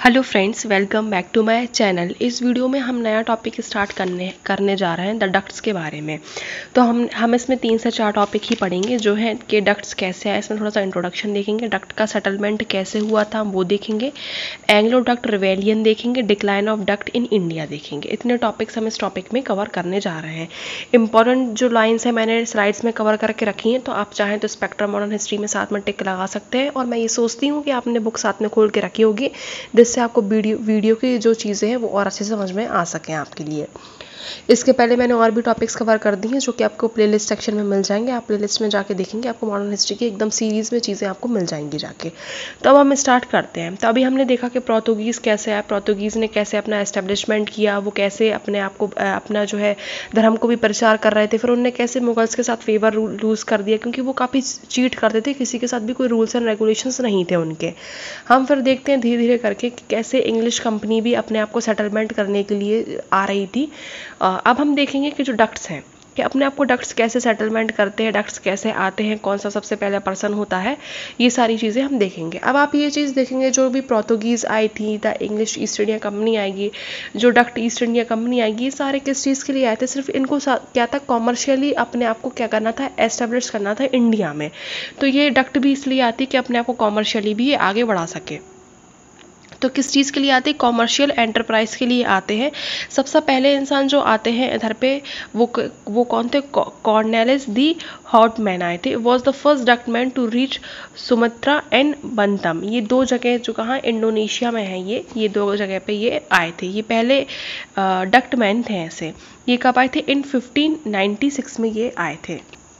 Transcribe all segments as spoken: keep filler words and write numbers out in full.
Hello friends, welcome back to my channel. इस video में हम नया टॉपिक स्टार्ट करने करने जा रहे हैं द डक्ट्स के बारे में। तो हम हम इसमें तीन से चार टॉपिक ही पढ़ेंगे, जो है कि डक्ट्स कैसे आए, इसमें थोड़ा सा इंट्रोडक्शन देखेंगे, डक्ट का सेटलमेंट कैसे हुआ था वो देखेंगे, एंग्लो डक्ट रिवेलियन देखेंगे, डिक्लाइन ऑफ डक्ट इन इंडिया देखेंगे। इतने टॉपिक्स हम इस टॉपिक में कवर करने जा रहे हैं। इंपॉर्टेंट जो लाइन्स है मैंने स्लाइड्स में कवर करके रखी हैं, तो आप चाहें तो स्पेक्ट्रम मॉडर्न हिस्ट्री में साथ में टिक लगा सकते हैं। और मैं ये सोचती हूँ कि आपने बुक साथ में खोल के रखी होगी, जिससे आपको वीडियो वीडियो की जो चीज़ें हैं वो और अच्छे से समझ में आ सकें आपके लिए। इसके पहले मैंने और भी टॉपिक्स कवर कर दी हैं, जो कि आपको प्लेलिस्ट सेक्शन में मिल जाएंगे। आप प्लेलिस्ट में जाके देखेंगे, आपको मॉडर्न हिस्ट्री की एकदम सीरीज़ में चीज़ें आपको मिल जाएंगी जाके। तो अब हम स्टार्ट करते हैं। तो अभी हमने देखा कि पोर्तुगीज़ कैसे आया, पोर्तुगीज़ ने कैसे अपना एस्टेब्लिशमेंट किया, वो कैसे अपने आप को अपना जो है धर्म को भी प्रचार कर रहे थे। फिर उन्होंने कैसे मुगल्स के साथ फेवर लूज़ कर दिया, क्योंकि वो काफ़ी चीट करते थे, किसी के साथ भी कोई रूल्स एंड रेगुलेशंस नहीं थे उनके। हम फिर देखते हैं धीरे धीरे करके कि कैसे इंग्लिश कंपनी भी अपने आप को सेटलमेंट करने के लिए आ रही थी। अब हम देखेंगे कि जो डक्ट्स हैं कि अपने आप को डक्ट्स कैसे सेटलमेंट करते हैं, डक्ट्स कैसे आते हैं, कौन सा सबसे पहला पर्सन होता है, ये सारी चीज़ें हम देखेंगे। अब आप ये चीज़ देखेंगे, जो भी पोर्तुगीज़ आई थी, the English East India company आएगी, जो डक्ट ईस्ट इंडिया कंपनी आएगी, ये सारे किस चीज़ के लिए आए थे? सिर्फ इनको क्या था, कॉमर्शियली अपने आप को क्या करना था, एस्टेब्लिश करना था इंडिया में। तो ये डक्ट भी इसलिए आती कि अपने आप को कॉमर्शियली भी ये आगे बढ़ा सके। तो किस चीज़ के लिए आते हैं? कॉमर्शियल एंटरप्राइज के लिए आते हैं। सबसे पहले इंसान जो आते हैं इधर पे, वो वो कौन थे? कॉर्नेलिस दी हॉटमैन आए थे। Was the first Dutchman to reach Sumatra and Bantam. ये दो जगह जो कहाँ, इंडोनेशिया में है, ये ये दो जगह पे ये आए थे। ये पहले डक्टमैन थे ऐसे। ये कब आए थे? इन फिफ्टीन नाइन्टी सिक्स में ये आए थे।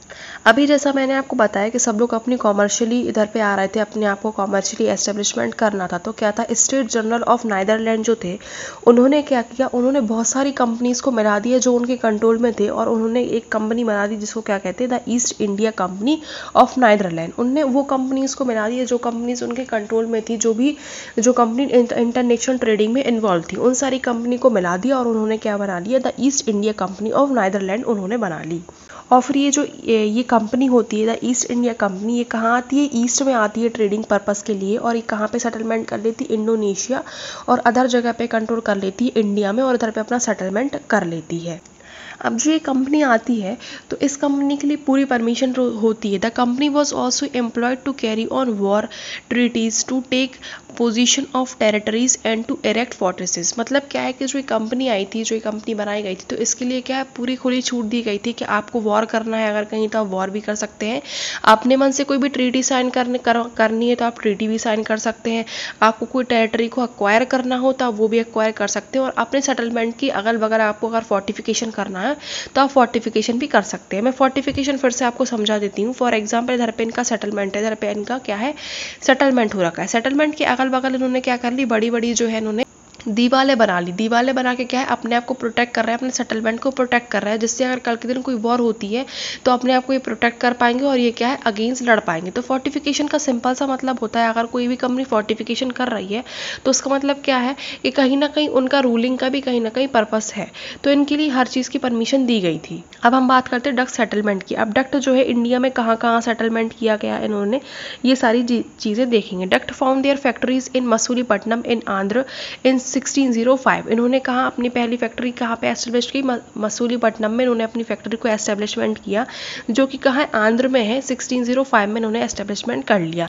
अभी जैसा मैंने आपको बताया कि सब लोग अपनी कॉमर्शियली इधर पे आ रहे थे, अपने आप को कॉमर्शियली एस्टेब्लिशमेंट करना था। तो क्या था, स्टेट जनरल ऑफ नाइदरलैंड जो थे, उन्होंने क्या किया, उन्होंने बहुत सारी कंपनीज़ को मिला दिया जो उनके कंट्रोल में थे, और उन्होंने एक कंपनी बना दी जिसको क्या कहते हैं, the East India company of Netherland. उनने वो कंपनीज़ को मिला दिया जो कंपनीज़ उनके कंट्रोल में थी, जो भी जो कंपनी इंटरनेशनल ट्रेडिंग में इन्वॉल्व थी, उन सारी कंपनी को मिला दिया और उन्होंने क्या बना लिया, the East India company of Netherland उन्होंने बना ली। और फिर ये जो ये कंपनी होती है द ईस्ट इंडिया कंपनी, ये कहाँ आती है? ईस्ट में आती है ट्रेडिंग पर्पस के लिए। और ये कहाँ पे सेटलमेंट कर लेती है? इंडोनेशिया और अदर जगह पे कंट्रोल कर लेती है इंडिया में, और इधर पे अपना सेटलमेंट कर लेती है। अब जो ये कंपनी आती है, तो इस कंपनी के लिए पूरी परमिशन होती है। The company was also employed to carry on war treaties, to take position of territories and to erect fortresses. मतलब क्या है कि जो ये कंपनी आई थी, जो ये कंपनी बनाई गई थी, तो इसके लिए क्या है, पूरी खुली छूट दी गई थी कि आपको वॉर करना है, अगर कहीं तो आप वॉर भी कर सकते हैं। अपने मन से कोई भी ट्रीटी साइन करने कर, करनी है तो आप ट्रीटी भी साइन कर सकते हैं। आपको कोई टेरिटरी को एक्वायर करना हो तो आप वो भी एक्वायर कर सकते हैं। और अपने सेटलमेंट की अगल बगल आपको अगर फोर्टिफिकेशन करना है तो आप फोर्टिफिकेशन भी कर सकते हैं। मैं फोर्टिफिकेशन फिर से आपको समझा देती हूँ। फॉर एग्जांपल, इधर पे इनका सेटलमेंट है, इधर पे इनका क्या है, सेटलमेंट हो रखा है। सेटलमेंट के अगल बगल इन्होंने क्या कर ली, बड़ी बड़ी जो है इन्होंने दीवारें बना ली। दीवारें बना के क्या है, अपने आप को प्रोटेक्ट कर रहा है, अपने सेटलमेंट को प्रोटेक्ट कर रहा है, जिससे अगर कल के दिन कोई वॉर होती है तो अपने आप को ये प्रोटेक्ट कर पाएंगे और ये क्या है, अगेंस्ट लड़ पाएंगे। तो फोर्टिफिकेशन का सिंपल सा मतलब होता है, अगर कोई भी कंपनी फोर्टिफिकेशन कर रही है तो उसका मतलब क्या है कि कहीं ना कहीं उनका रूलिंग का भी कहीं ना कहीं पर्पस है। तो इनके लिए हर चीज़ की परमिशन दी गई थी। अब हम बात करते हैं डक्ट सेटलमेंट की। अब डक्ट जो है इंडिया में कहाँ कहाँ सेटलमेंट किया गया इन्होंने, ये सारी चीज़ें देखेंगे। डक्ट found their factories in Masulipatnam in Andhra in sixteen o five. इन्होंने कहा अपनी पहली फैक्ट्री कहाँ पे एस्टेब्लिश की, मसूलीपट्टनम में इन्होंने अपनी फैक्ट्री को एस्टेब्लिशमेंट किया, जो कि कहाँ, आंध्र में है। सिक्सटीन ओ फाइव में इन्होंने एस्टेब्लिशमेंट कर लिया।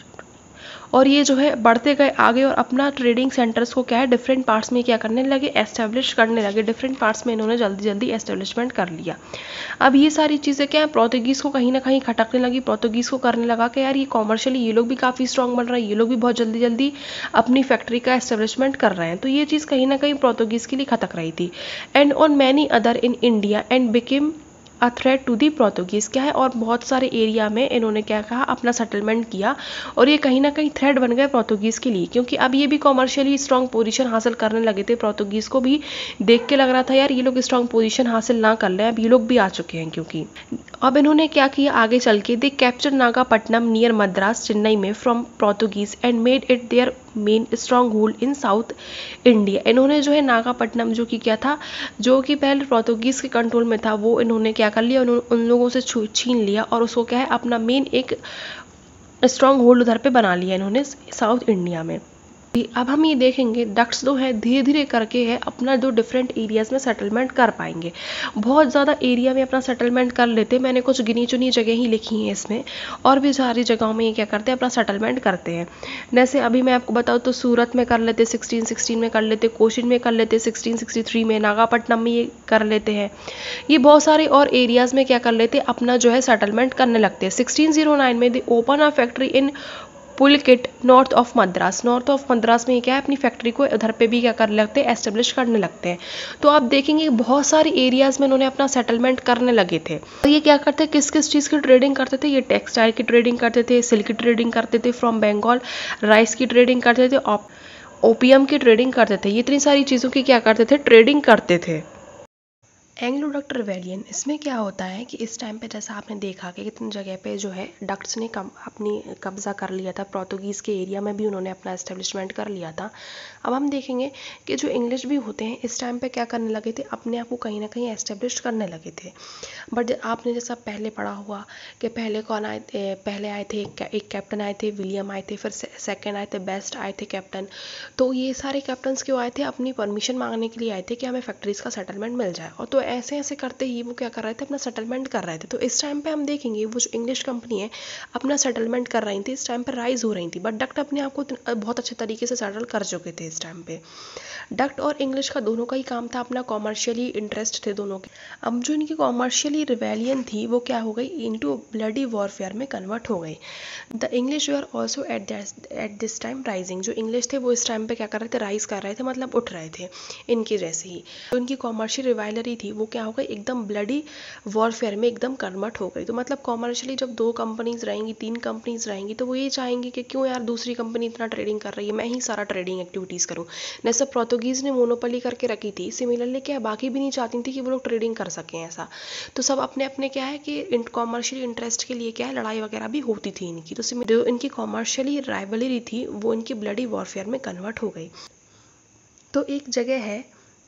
और ये जो है बढ़ते गए आगे और अपना ट्रेडिंग सेंटर्स को क्या है, डिफरेंट पार्ट्स में क्या करने लगे, एस्टेब्लिश करने लगे। डिफरेंट पार्ट्स में इन्होंने जल्दी जल्दी एस्टेब्लिशमेंट कर लिया। अब ये सारी चीज़ें क्या है, पोर्तुगीज़ को कहीं ना कहीं खटकने लगी। पोर्तुगीज़ को करने लगा कि यार ये कॉमर्शियली ये लोग भी काफ़ी स्ट्रॉन्ग बन रहे हैं, ये लोग भी बहुत जल्दी जल्दी अपनी फैक्ट्री का एस्टेब्लिशमेंट कर रहे हैं। तो ये चीज़ कहीं ना कहीं पोर्तुगीज़ के लिए खटक रही थी। And on many other in India and became a threat to the Portuguese, क्या है, और बहुत सारे एरिया में इन्होंने क्या कहा, अपना सेटलमेंट किया, और ये कहीं ना कहीं थ्रेट बन गए पोर्तुगीज़ के लिए, क्योंकि अब ये भी कॉमर्शियली स्ट्रॉन्ग पोजीशन हासिल करने लगे थे। पोर्तुगीज़ को भी देख के लग रहा था यार ये लोग स्ट्रॉन्ग पोजीशन हासिल ना कर लें, अब ये लोग भी आ चुके हैं। क्योंकि अब इन्होंने क्या किया आगे चल के, they capture Nagapattinam near Madras Chennai में from Portuguese and made it their main stronghold in South India. इन्होंने जो है नागापट्टनम जो कि क्या था, जो कि पहले पोर्तुगीज़ के कंट्रोल में था, वो इन्होंने क्या कर लिया, उन लोगों से छीन लिया और उसको क्या है, अपना मेन एक स्ट्रॉन्ग होल्ड उधर पे बना लिया इन्होंने साउथ इंडिया में। अब हम ये देखेंगे डक्ट्स जो है धीरे धीरे करके है अपना जो डिफरेंट एरियाज में सेटलमेंट कर पाएंगे। बहुत ज़्यादा एरिया में अपना सेटलमेंट कर लेते हैं, मैंने कुछ गिनी चुनी जगह ही लिखी हैं इसमें, और भी सारी जगहों में ये क्या करते हैं अपना सेटलमेंट करते हैं। जैसे अभी मैं आपको बताऊँ तो सूरत में कर लेते, सिक्सटीन सिक्सटीन में कर लेते, कोशीन में कर लेते, सिक्सटीन सिक्सटी थ्री में, नागापट्टनम में ये कर लेते हैं। ये बहुत सारे और एरियाज़ में क्या कर लेते हैं अपना जो है सेटलमेंट करने लगते हैं। सिक्सटीन जीरो नाइन में they open a factory in Pulicat north of Madras. North of Madras में क्या है अपनी फैक्ट्री को उधर पे भी क्या करने लगते हैं एस्टेब्लिश करने लगते हैं। तो आप देखेंगे बहुत सारे एरियाज में उन्होंने अपना सेटलमेंट करने लगे थे। तो ये क्या करते हैं, किस किस चीज़ की ट्रेडिंग करते थे, ये टेक्सटाइल की ट्रेडिंग करते थे, सिल्क की ट्रेडिंग करते थे फ्रॉम बंगाल, राइस की ट्रेडिंग करते थे, ओपियम की ट्रेडिंग करते थे। ये इतनी सारी चीज़ों की क्या करते थे ट्रेडिंग करते थे। एंग्लो डक्ट रिवेलियन, इसमें क्या होता है कि इस टाइम पे जैसा आपने देखा कि कितनी जगह पे जो है डक्ट्स ने कम अपनी कब्जा कर लिया था, पोर्तुगीज़ के एरिया में भी उन्होंने अपना एस्टेब्लिशमेंट कर लिया था। अब हम देखेंगे कि जो इंग्लिश भी होते हैं इस टाइम पे क्या करने लगे थे, अपने आप को कहीं ना कहीं एस्टेब्लिश करने लगे थे। बट आपने जैसा पहले पढ़ा हुआ कि पहले कौन आए थे, पहले आए थे एक, एक कैप्टन आए थे, विलियम आए थे, फिर सेकेंड आए थे बेस्ट आए थे कैप्टन। तो ये सारे कैप्टन्स क्यों आए थे, अपनी परमिशन मांगने के लिए आए थे कि हमें फैक्ट्रीज का सेटलमेंट मिल जाए। और तो ऐसे ऐसे करते ही वो क्या कर रहे थे अपना सेटलमेंट कर रहे थे। तो इस टाइम पे हम देखेंगे वो जो इंग्लिश कंपनी है अपना सेटलमेंट कर रही थी, इस टाइम पर राइज हो रही थी। बट डक्ट अपने आप को बहुत अच्छे तरीके से सेटल कर चुके थे इस टाइम पे। डक्ट और इंग्लिश का दोनों का ही काम था, अपना कॉमर्शियली इंटरेस्ट थे दोनों के। अब जो इनकी कॉमर्शियली रिवेलियन थी वो क्या हो गई, इनटू ब्लडी वॉरफेयर में कन्वर्ट हो गई। The English were also at at this time rising, जो इंग्लिश थे वो इस टाइम पे क्या कर रहे थे, राइज कर रहे थे, मतलब उठ रहे थे इनकी जैसे ही। तो इनकी कॉमर्शियल रिवाइलरी थी वो क्या हो गई, एकदम ब्लडी वॉरफेयर में एकदम कन्वर्ट हो गई। तो मतलब कॉमर्शियली जब दो कंपनीज रहेंगी, तीन कंपनीज रहेंगी, तो वो ये चाहेंगी कि क्यों यार दूसरी कंपनी इतना ट्रेडिंग कर रही है, मैं ही सारा ट्रेडिंग एक्टिविटीज़ करूँ। जैसे पोर्तुगीज़ ने मोनोपोली करके रखी थी, सिमिलरली क्या बाकी भी नहीं चाहती थी कि वो लोग ट्रेडिंग कर सकें ऐसा। तो सब अपने अपने क्या है कि कॉमर्शियल इंटरेस्ट के लिए क्या है लड़ाई वगैरह भी होती थी इनकी। तो जो इनकी कॉमर्शियली राइवलरी थी वो इनकी ब्लडी वॉरफेयर में कन्वर्ट हो गई। तो एक जगह है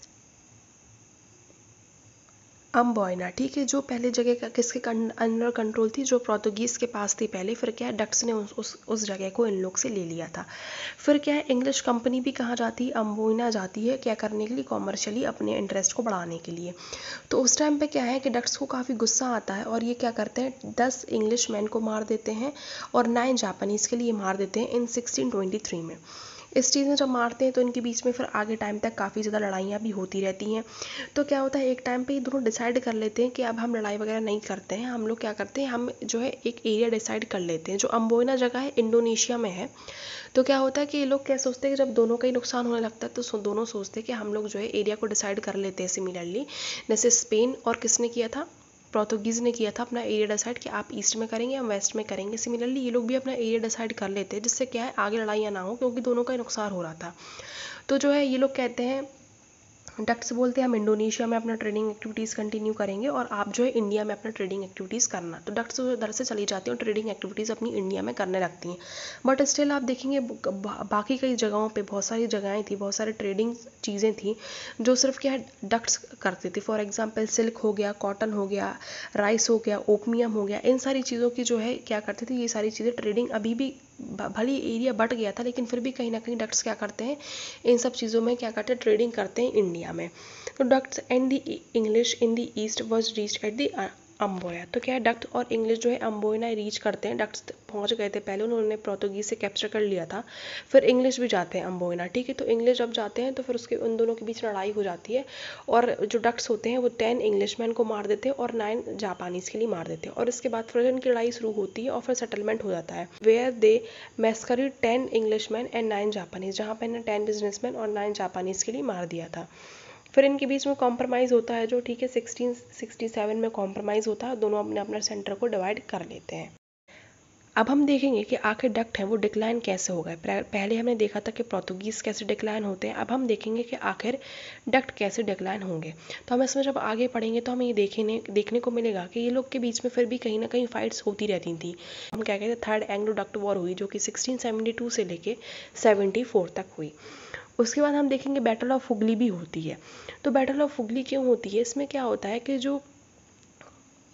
अम्बोइना, ठीक है, जो पहले जगह का किसके अंडर कंट्रोल थी, जो पोर्तुगीज़ के पास थी पहले। फिर क्या है डक्ट्स ने उस उस, उस जगह को इन लोग से ले लिया था। फिर क्या है इंग्लिश कंपनी भी कहाँ जाती है, अम्बोइना जाती है, क्या करने के लिए, कॉमर्शियली अपने इंटरेस्ट को बढ़ाने के लिए। तो उस टाइम पे क्या है कि डक्ट्स को काफ़ी गुस्सा आता है और ये क्या करते हैं दस इंग्लिश मैन को मार देते हैं और नाइन जापानीज़ के लिए मार देते हैं इन सिक्सटीन ट्वेंटी थ्री में। इस चीज़ में जब मारते हैं तो इनके बीच में फिर आगे टाइम तक काफ़ी ज़्यादा लड़ाइयाँ भी होती रहती हैं। तो क्या होता है एक टाइम पे ये दोनों डिसाइड कर लेते हैं कि अब हम लड़ाई वगैरह नहीं करते हैं, हम लोग क्या करते हैं हम जो है एक एरिया डिसाइड कर लेते हैं। जो अम्बोइना जगह है इंडोनेशिया में है। तो क्या होता है कि ये लोग क्या सोचते हैं कि जब दोनों का ही नुकसान होने लगता है तो सो दोनों सोचते हैं कि हम लोग जो है एरिया को डिसाइड कर लेते हैं सिमिलरली। जैसे स्पेन और किसने किया था, पोर्तुगीज़ ने किया था अपना एरिया डिसाइड कि आप ईस्ट में करेंगे हम वेस्ट में करेंगे। सिमिलरली ये लोग भी अपना एरिया डिसाइड कर लेते हैं जिससे क्या है आगे लड़ाइयाँ ना हो, क्योंकि दोनों का ही नुकसान हो रहा था। तो जो है ये लोग कहते हैं डक्ट्स बोलते हैं हम इंडोनेशिया में अपना ट्रेडिंग एक्टिविटीज़ कंटिन्यू करेंगे और आप जो है इंडिया में अपना ट्रेडिंग एक्टिविटीज़ करना। तो डक्ट्स उधर से चली जाती हैं और ट्रेडिंग एक्टिविटीज़ अपनी इंडिया में करने लगती हैं। बट स्टिल आप देखेंगे बाकी कई जगहों पे बहुत सारी जगहें थी, बहुत सारी ट्रेडिंग चीज़ें थी जो सिर्फ क्या है डक्ट्स करते थे। फॉर एग्जांपल सिल्क हो गया, कॉटन हो गया, राइस हो गया, ओपियम हो गया, इन सारी चीज़ों की जो है क्या करते थे ये सारी चीज़ें ट्रेडिंग अभी भी भले एरिया बढ़ गया था लेकिन फिर भी कहीं ना कहीं डक्ट्स क्या करते हैं इन सब चीज़ों में क्या करते हैं ट्रेडिंग करते हैं इंडिया में। तो Dutch and the English in the East was reached at the Amboyna. तो क्या है डक्ट और इंग्लिश जो है अम्बोइना रीच करते हैं। डक्ट्स पहुंच गए थे पहले, उन्होंने पोर्तुगीज़ से कैप्चर कर लिया था, फिर इंग्लिश भी जाते हैं अम्बोइना, ठीक है। तो इंग्लिश जब जाते हैं तो फिर उसके उन दोनों के बीच लड़ाई हो जाती है और जो डक्ट्स होते हैं वो टेन इंग्लिशमैन को मार देते हैं और नाइन जापानीज़ के लिए मार देते हैं। और इसके बाद फिर इनकी लड़ाई शुरू होती है और फिर सेटलमेंट हो जाता है where they massacre ten Englishman and nine Japanese, जहाँ पर इन्हें टेन बिजनेसमैन और नाइन जापानीज़ के लिए मार दिया था। फिर इनके बीच में कॉम्प्रोमाइज़ होता है जो, ठीक है, सिक्सटीन सिक्सटी सेवन में कॉम्प्रोमाइज़ होता है, दोनों अपने अपना सेंटर को डिवाइड कर लेते हैं। अब हम देखेंगे कि आखिर डक्ट है वो डिक्लाइन कैसे हो गए। पहले हमने देखा था कि पोर्तुगीज़ कैसे डिक्लाइन होते हैं, अब हम देखेंगे कि आखिर डक्ट कैसे डिक्लाइन होंगे। तो हम इसमें जब आगे पढ़ेंगे तो हमें ये देखने देखने को मिलेगा कि ये लोग के बीच में फिर भी कहीं ना कहीं फाइट्स होती रहती थी। हम क्या कहते हैं थर्ड एंग्लो डक्ट वॉर हुई जो कि सिक्सटीन सेवेंटी टू से लेके सेवेंटी फोर तक हुई। उसके बाद हम देखेंगे बैटल ऑफ फुगली भी होती है। तो बैटल ऑफ फुगली क्यों होती है, इसमें क्या होता है कि जो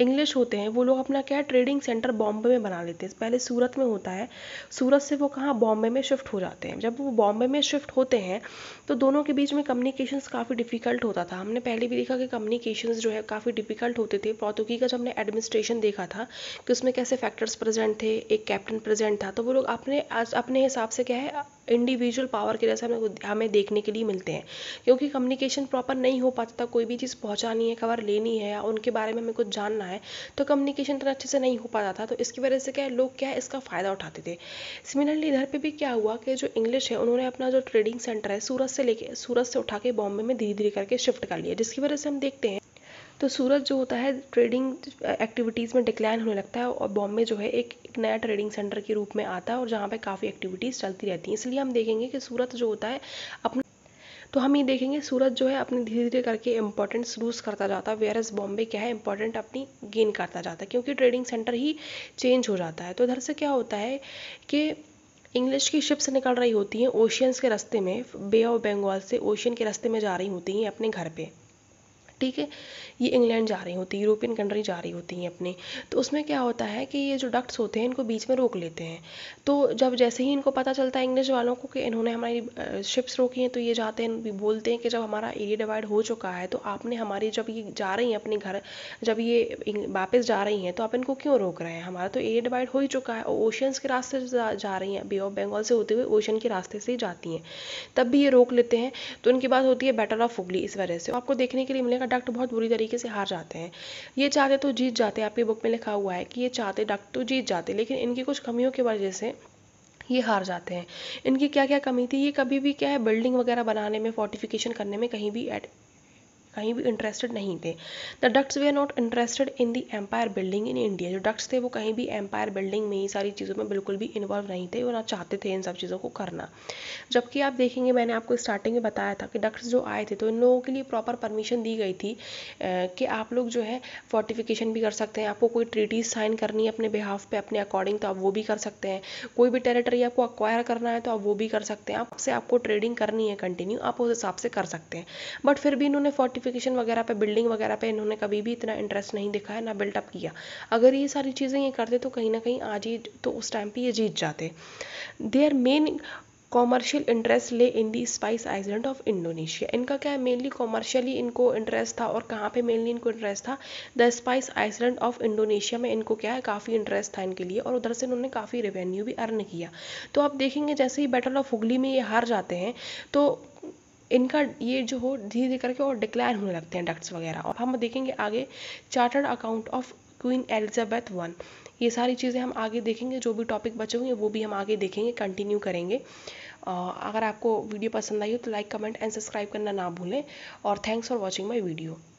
इंग्लिश होते हैं वो लोग अपना क्या है ट्रेडिंग सेंटर बॉम्बे में बना लेते हैं। पहले सूरत में होता है, सूरत से वो कहाँ बॉम्बे में शिफ्ट हो जाते हैं। जब वो बॉम्बे में शिफ्ट होते हैं तो दोनों के बीच में कम्युनिकेशंस काफ़ी डिफिकल्ट होता था। हमने पहले भी देखा कि कम्युनिकेशंस जो है काफ़ी डिफिकल्ट होते थे। पोर्तुगी का जब हमने एडमिनिस्ट्रेशन देखा था कि उसमें कैसे फैक्टर्स प्रेजेंट थे, एक कैप्टन प्रेजेंट था, तो वो लोग अपने आज अपने हिसाब से क्या है इंडिविजुअल पावर के जैसे हमें हमें देखने के लिए मिलते हैं, क्योंकि कम्युनिकेशन प्रॉपर नहीं हो पाता था। कोई भी चीज़ पहुंचानी है, खबर लेनी है या उनके बारे में हमें कुछ जानना है तो कम्युनिकेशन इतना अच्छे से नहीं हो पाता था। तो इसकी वजह से क्या है लोग क्या है इसका फ़ायदा उठाते थे। सिमिलरली इधर पे भी क्या हुआ कि जो इंग्लिश है उन्होंने अपना जो ट्रेडिंग सेंटर है सूरत से लेके सूरत से उठा के बॉम्बे में धीरे धीरे करके शिफ्ट कर लिया, जिसकी वजह से हम देखते हैं तो सूरत जो होता है ट्रेडिंग एक्टिविटीज़ में डिक्लाइन होने लगता है और बॉम्बे जो है एक, एक नया ट्रेडिंग सेंटर के रूप में आता है और जहाँ पे काफ़ी एक्टिविटीज़ चलती रहती हैं। इसलिए हम देखेंगे कि सूरत जो होता है अपने तो हम ये देखेंगे सूरत जो है अपने धीरे धीरे करके इंपॉर्टेंस लूज़ करता जाता है, वेयर एज बॉम्बे क्या है इंपॉर्टेंट अपनी गेन करता जाता है, क्योंकि ट्रेडिंग सेंटर ही चेंज हो जाता है। तो इधर से क्या होता है कि इंग्लिश की शिप्स निकल रही होती हैं ओशियंस के रास्ते में, बे ऑफ बंगाल से ओशियन के रास्ते में जा रही होती हैं अपने घर पे, ठीक है। ये इंग्लैंड जा रही होती है, यूरोपियन कंट्री जा रही होती हैं अपनी। तो उसमें क्या होता है कि ये जो डक्ट्स होते हैं इनको बीच में रोक लेते हैं। तो जब जैसे ही इनको पता चलता है इंग्लिश वालों को कि इन्होंने हमारी शिप्स रोकी हैं तो ये जाते हैं बोलते हैं कि जब हमारा एरिया डिवाइड हो चुका है तो आपने हमारी जब ये जा रही हैं अपने घर, जब ये वापस जा रही हैं तो आप इनको क्यों रोक रहे हैं, हमारा तो एरिया डिवाइड हो ही चुका है। और ओशियंस के रास्ते से जा, जा रही हैं, बे ऑफ बंगाल से होते हुए ओशन के रास्ते से ही जाती हैं, तब भी ये रोक लेते हैं। तो इनकी बात होती है बैटल ऑफ हुगली। इस वजह से आपको देखने के लिए मिलेगा डक्ट बहुत बुरी तरीके से हार जाते हैं। ये चाहते तो जीत जाते, आपकी बुक में लिखा हुआ है कि ये चाहते डक्ट तो जीत जाते, लेकिन इनकी कुछ कमियों की वजह से ये हार जाते हैं। इनकी क्या क्या कमी थी, ये कभी भी क्या है बिल्डिंग वगैरह बनाने में, फोर्टिफिकेशन करने में कहीं भी एड कहीं भी इंटरेस्टेड नहीं थे। The Dutch they are not interested in the empire building in India. जो डक्ट्स थे वो कहीं भी एम्पायर बिल्डिंग में, ये सारी चीज़ों में बिल्कुल भी इन्वॉल्व नहीं थे, वो ना चाहते थे इन सब चीज़ों को करना। जबकि आप देखेंगे मैंने आपको स्टार्टिंग में बताया था कि डक्ट्स जो आए थे तो इन लोगों के लिए प्रॉपर परमिशन दी गई थी कि आप लोग जो है फोर्टिफिकेशन भी कर सकते हैं, आपको कोई ट्रीटीज साइन करनी है अपने बिहाफ पे अपने अकॉर्डिंग तो आप वो भी कर सकते हैं, कोई भी टेरिटरी आपको अक्वायर करना है तो आप वो भी कर सकते हैं, आपसे आपको ट्रेडिंग करनी है कंटिन्यू आप उस हिसाब से कर सकते हैं। बट फिर भी इन्होंने फोर्टिफिकेशन वगैरह पे, बिल्डिंग वगैरह पे इन्होंने कभी भी इतना इंटरेस्ट नहीं दिखाया, ना बिल्टअप किया। अगर ये सारी चीज़ें ये करते तो कहीं ना कहीं आज ही तो उस टाइम पे ये जीत जाते। Their main commercial interest lay in the spice island of Indonesia. इनका क्या है मेनली कॉमर्शियली इनको इंटरेस्ट था। और कहाँ पे मेनली इनको इंटरेस्ट था, the spice island of Indonesia में इनको क्या है काफ़ी इंटरेस्ट था इनके लिए, और उधर से इन्होंने काफ़ी रेवेन्यू भी अर्न किया। तो आप देखेंगे जैसे ही बैटल ऑफ हुगली में ये हार जाते हैं तो इनका ये जो हो धीरे धीरे करके और डिक्लाइन होने लगते हैं डक्ट्स वगैरह। और हम देखेंगे आगे chartered account of queen Elizabeth one, ये सारी चीज़ें हम आगे देखेंगे, जो भी टॉपिक बचे होंगे वो भी हम आगे देखेंगे, कंटिन्यू करेंगे। अगर आपको वीडियो पसंद आई हो तो लाइक कमेंट एंड सब्सक्राइब करना ना भूलें। और thanks for watching my video.